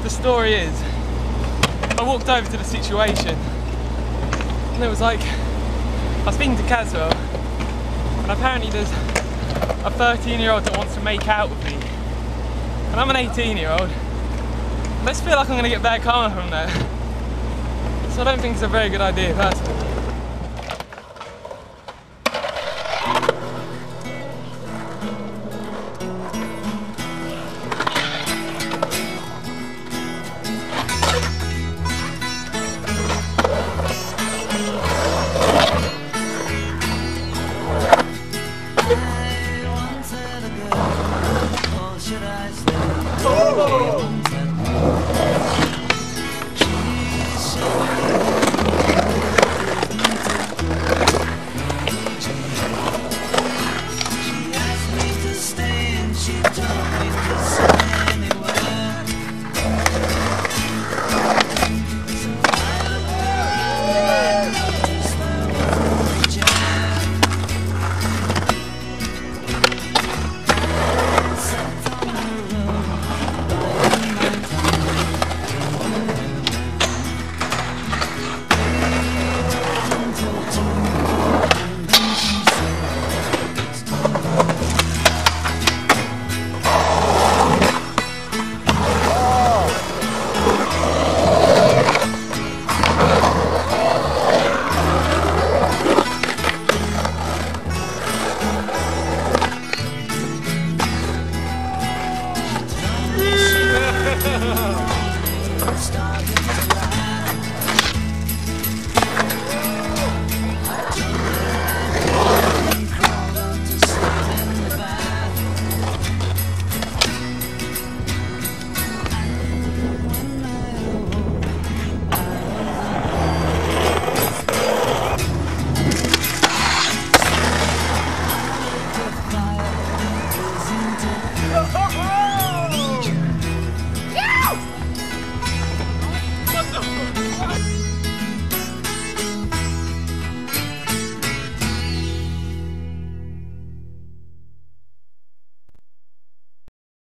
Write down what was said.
the story is, I walked over to the situation and it was like, I was speaking to Caswell and apparently there's a 13-year-old that wants to make out with me and I'm an 18-year-old. I just feel like I'm going to get bad karma from that, so I don't think it's a very good idea personally.